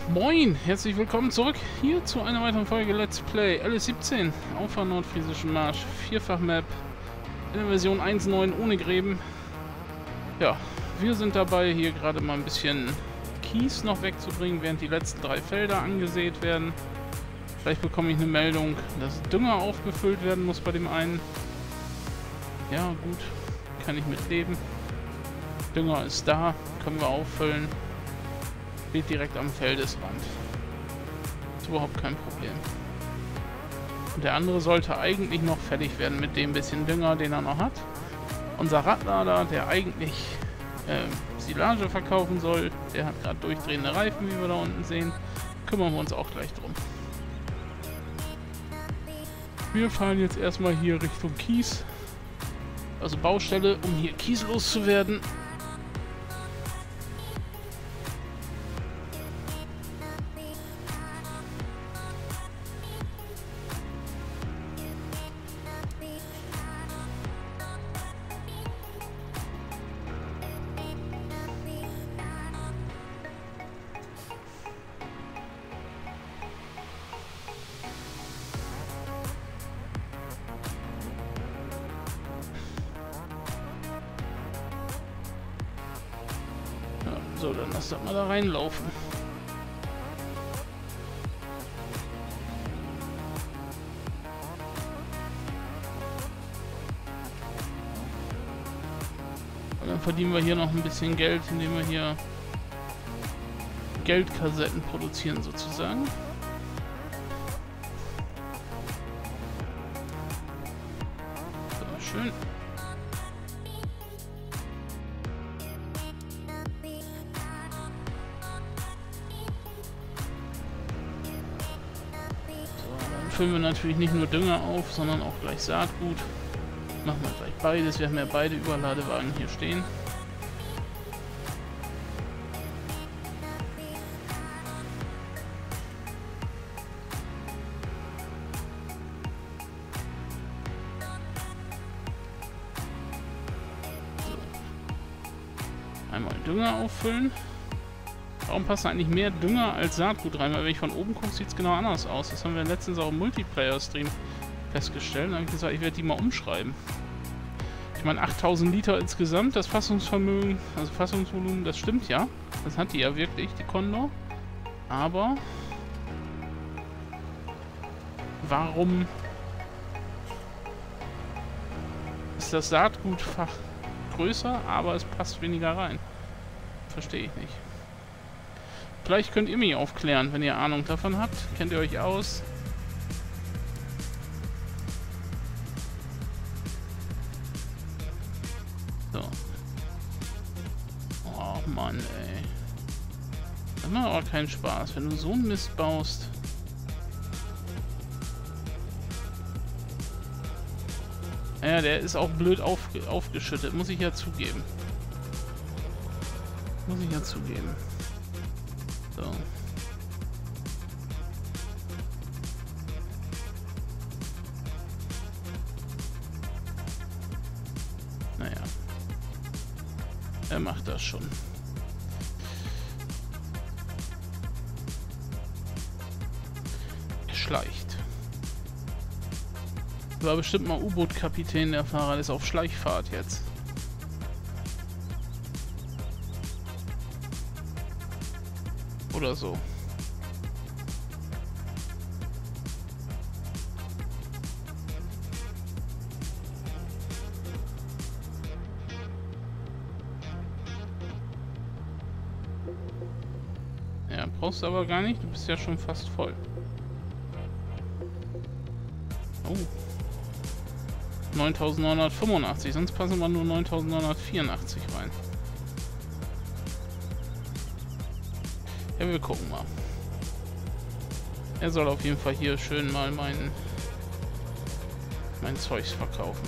Moin, herzlich willkommen zurück hier zu einer weiteren Folge Let's Play LS17 auf der nordfriesischen Marsch, Vierfach-Map in der Version 1.9 ohne Gräben. Ja, wir sind dabei, hier gerade mal ein bisschen Kies noch wegzubringen, während die letzten 3 Felder angesät werden. Vielleicht bekomme ich eine Meldung, dass Dünger aufgefüllt werden muss bei dem einen. Ja, gut, kann ich mit leben. Dünger ist da, können wir auffüllen. Steht direkt am Feldesrand. Ist überhaupt kein Problem. Und der andere sollte eigentlich noch fertig werden mit dem bisschen Dünger, den er noch hat. Unser Radlader, der eigentlich Silage verkaufen soll, der hat gerade durchdrehende Reifen, wie wir da unten sehen. Kümmern wir uns auch gleich drum. Wir fahren jetzt erstmal hier Richtung Kies. Also Baustelle, um hier Kies loszuwerden. So, dann lass das mal da reinlaufen. Und dann verdienen wir hier noch ein bisschen Geld, indem wir hier Geldkassetten produzieren sozusagen. So, schön. Füllen wir natürlich nicht nur Dünger auf, sondern auch gleich Saatgut. Machen wir gleich beides. Wir haben ja beide Überladewagen hier stehen. So. Einmal Dünger auffüllen. Warum passt eigentlich mehr Dünger als Saatgut rein? Weil wenn ich von oben gucke, sieht es genau anders aus. Das haben wir letztens auch im Multiplayer-Stream festgestellt. Da habe ich gesagt, ich werde die mal umschreiben. Ich meine, 8000 Liter insgesamt, das Fassungsvermögen, also Fassungsvolumen, das stimmt ja. Das hat die ja wirklich, die Condor. Aber warum ist das Saatgutfach größer, aber es passt weniger rein? Verstehe ich nicht. Vielleicht könnt ihr mich aufklären, wenn ihr Ahnung davon habt. Kennt ihr euch aus? So. Oh Mann, ey. Das macht aber keinen Spaß, wenn du so einen Mist baust. Ja, der ist auch blöd aufgeschüttet, muss ich ja zugeben. Muss ich ja zugeben. So. Naja. Er macht das schon. Geschleicht. War bestimmt mal U-Boot-Kapitän, der Fahrer ist auf Schleichfahrt jetzt. Oder so. Ja, brauchst du aber gar nicht, du bist ja schon fast voll. Oh. 9985, sonst passen wir nur 9984 rein. Ja, wir gucken mal. Er soll auf jeden Fall hier schön mal mein Zeugs verkaufen.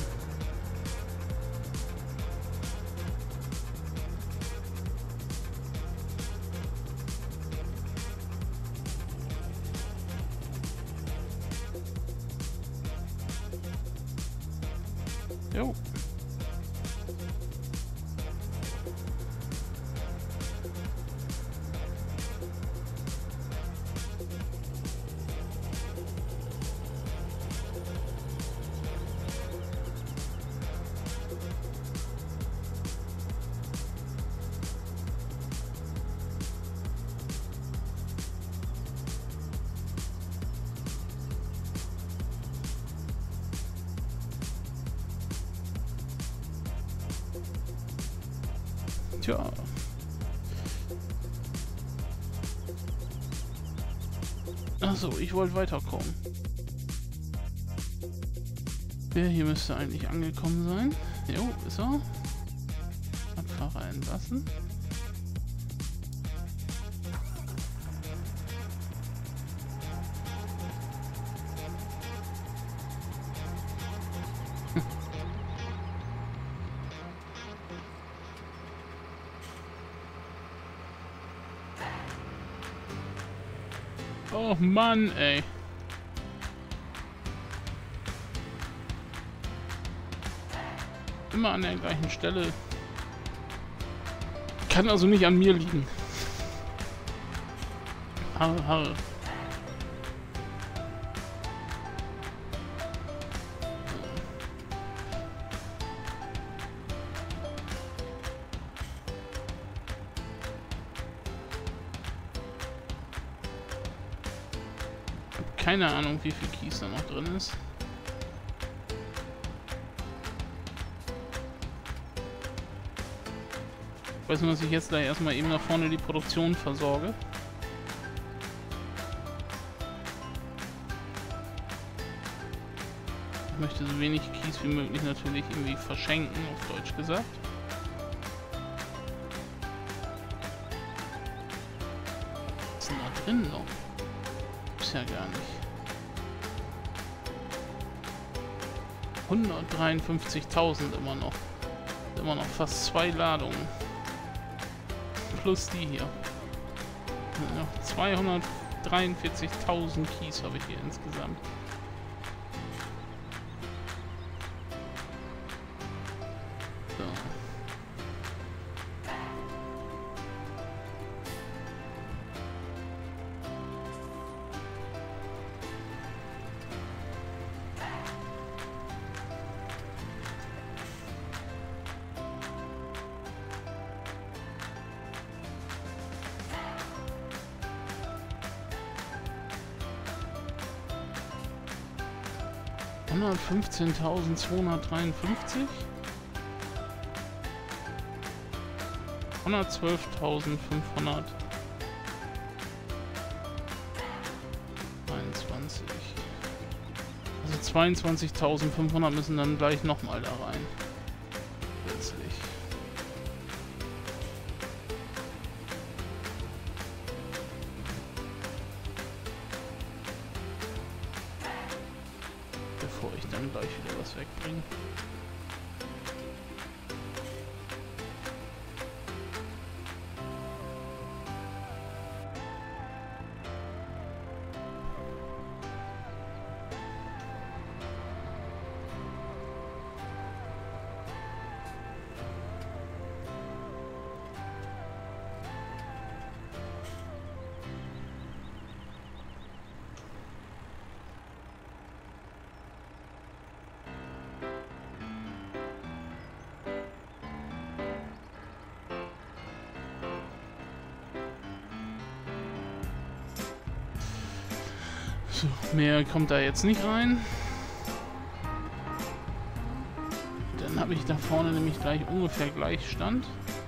Jo. Tja. Achso, ich wollte weiterkommen. Der hier müsste eigentlich angekommen sein. Jo, ist er. Radfahrer entlassen. Oh Mann, ey. Immer an der gleichen Stelle. Kann also nicht an mir liegen. Harre, harre. Keine Ahnung, wie viel Kies da noch drin ist. Ich weiß nur, dass ich jetzt gleich erstmal eben nach vorne die Produktion versorge. Ich möchte so wenig Kies wie möglich natürlich irgendwie verschenken, auf Deutsch gesagt. Was ist denn da drin noch? Ist ja gar nicht. 153.000 immer noch. Immer noch fast 2 Ladungen. Plus die hier. Noch 243.000 Kies habe ich hier insgesamt. So. $115.253, 112.523, also 22.500 müssen dann gleich nochmal da rein. Letztlich. Bevor ich dann gleich wieder was wegbringe. So, mehr kommt da jetzt nicht rein. Dann habe ich da vorne nämlich gleich ungefähr Gleichstand.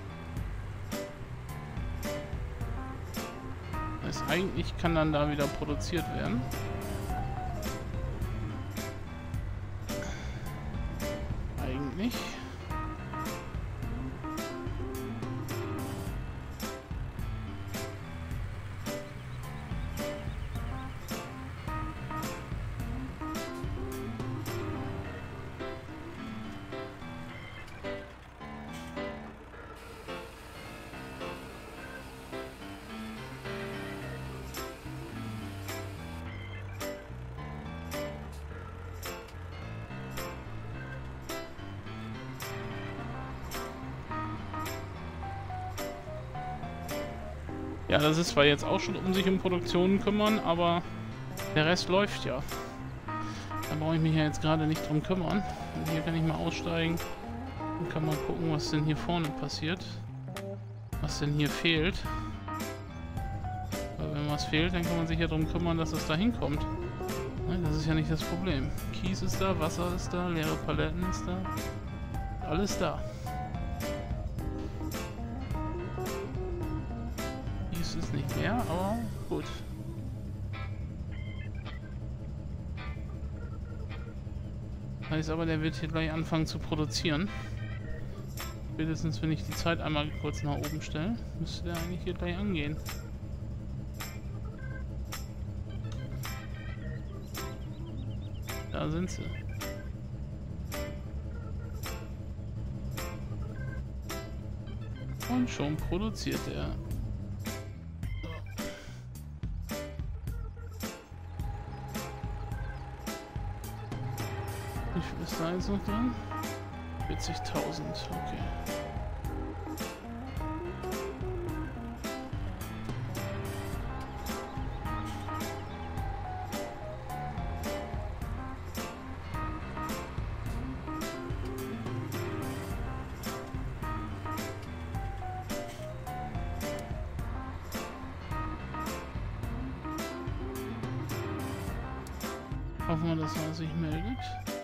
Das heißt, eigentlich kann dann da wieder produziert werden. Eigentlich. Ja, das ist zwar jetzt auch schon sich um Produktionen kümmern, aber der Rest läuft ja. Da brauche ich mich ja jetzt gerade nicht drum kümmern. Und hier kann ich mal aussteigen und kann mal gucken, was denn hier vorne passiert. Was denn hier fehlt. Weil wenn was fehlt, dann kann man sich ja drum kümmern, dass es da hinkommt. Das ist ja nicht das Problem. Kies ist da, Wasser ist da, leere Paletten ist da. Alles da. es ist nicht mehr, aber gut. Heißt aber, der wird hier gleich anfangen zu produzieren. Spätestens, wenn ich die Zeit einmal kurz nach oben stelle, müsste der eigentlich hier gleich angehen. Da sind sie. Und schon produziert er. Wie viel ist da jetzt noch drin? 40.000, okay. Hoffen wir, dass er sich meldet.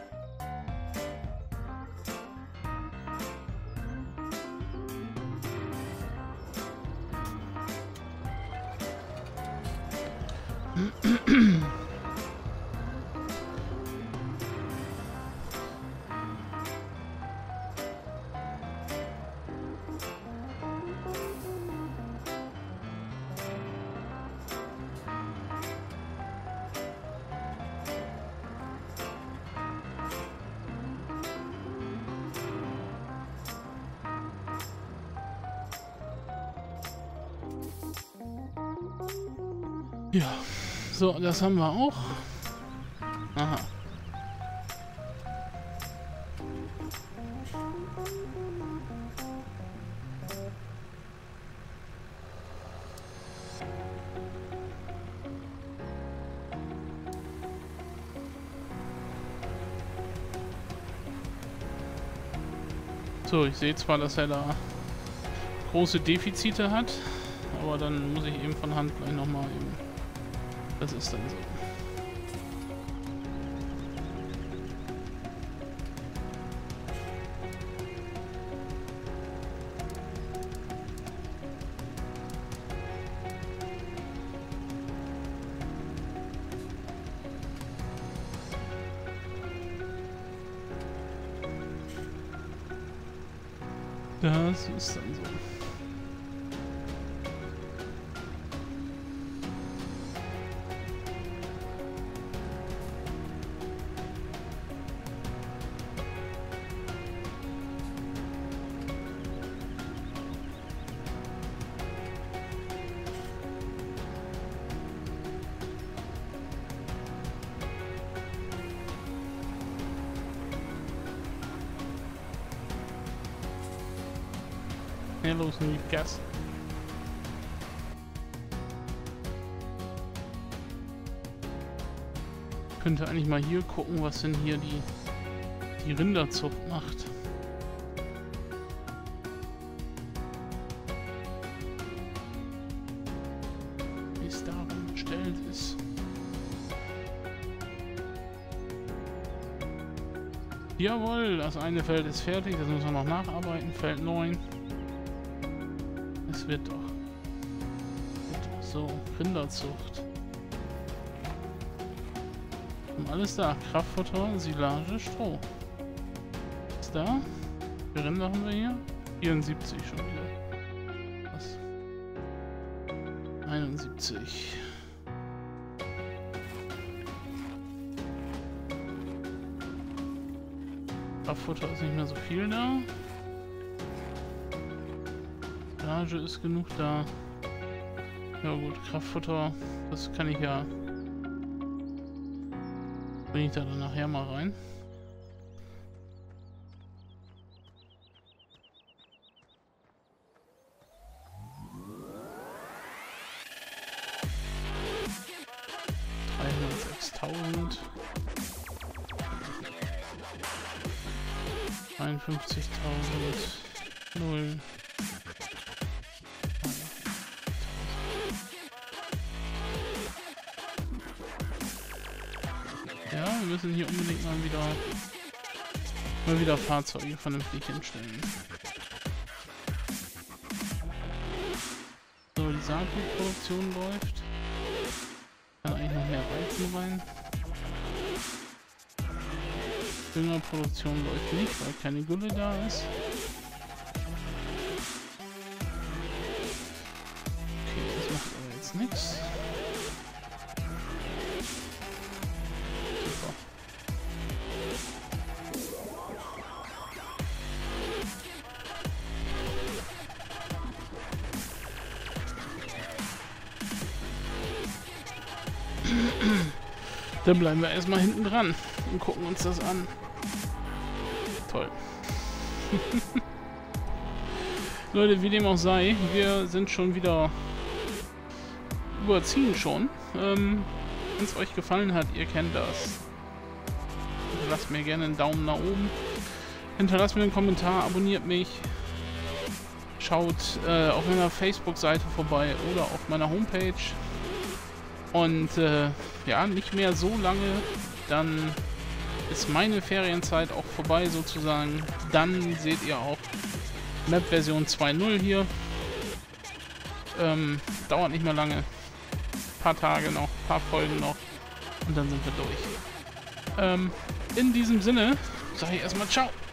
Ja, so, das haben wir auch. Aha. So, ich sehe zwar, dass er da große Defizite hat, aber dann muss ich eben von Hand gleich nochmal eben... Das ist dann so. Das ist dann so. Ja, los, nur Gas. Könnte eigentlich mal hier gucken, was denn hier die Rinderzucht macht. Wie es darum bestellt ist. Jawohl, das eine Feld ist fertig, das müssen wir noch nacharbeiten. Feld 9. Es wird doch so, Rinderzucht. Und alles da, Kraftfutter, Silage, Stroh. Ist da? Wie viele Rinder haben wir hier? 74 schon wieder. Was? 71. Kraftfutter ist nicht mehr so viel da. Silage ist genug da. Ja gut, Kraftfutter, das kann ich ja... Bringe ich da dann nachher mal rein. $306.000. 51.000. 0. Ja, wir müssen hier unbedingt mal wieder Fahrzeuge vernünftig hinstellen. So, die Saatgutproduktion läuft. Kann eigentlich noch mehr Weizen rein. Düngerproduktion läuft nicht, weil keine Gülle da ist. Okay, das macht aber jetzt nichts. Super. Dann bleiben wir erstmal hinten dran und gucken uns das an. Toll. Leute, wie dem auch sei, wir sind schon wieder überziehen schon. Wenn es euch gefallen hat, ihr kennt das. Lasst mir gerne einen Daumen nach oben. Hinterlasst mir einen Kommentar, abonniert mich. Schaut auf meiner Facebook-Seite vorbei oder auf meiner Homepage. Und ja, nicht mehr so lange, dann ist meine Ferienzeit auch vorbei sozusagen. Dann seht ihr auch Map-Version 2.0 hier. Dauert nicht mehr lange. Paar Tage noch, paar Folgen noch und dann sind wir durch. In diesem Sinne sage ich erstmal ciao.